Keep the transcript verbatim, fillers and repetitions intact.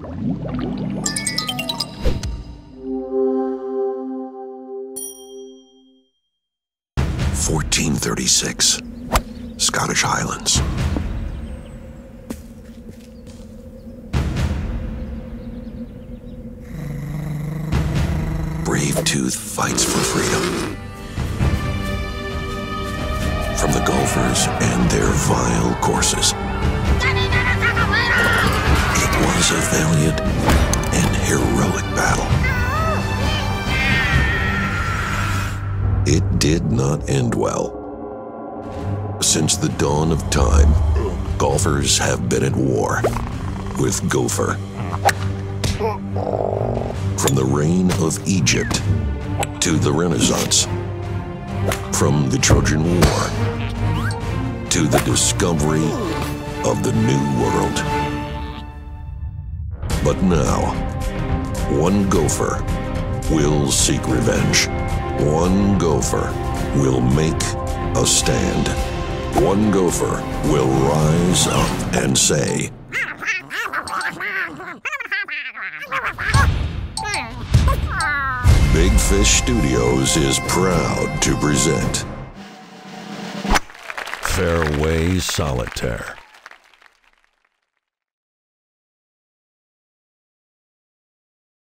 fourteen thirty-six, Scottish Highlands. Brave Tooth fights for freedom from the golfers and their vile courses. It was a valiant and heroic battle. It did not end well. Since the dawn of time, golfers have been at war with Gopher. From the reign of Egypt to the Renaissance, from the Trojan War to the discovery of the New World. But now, one gopher will seek revenge. One gopher will make a stand. One gopher will rise up and say, Big Fish Studios is proud to present Fairway Solitaire.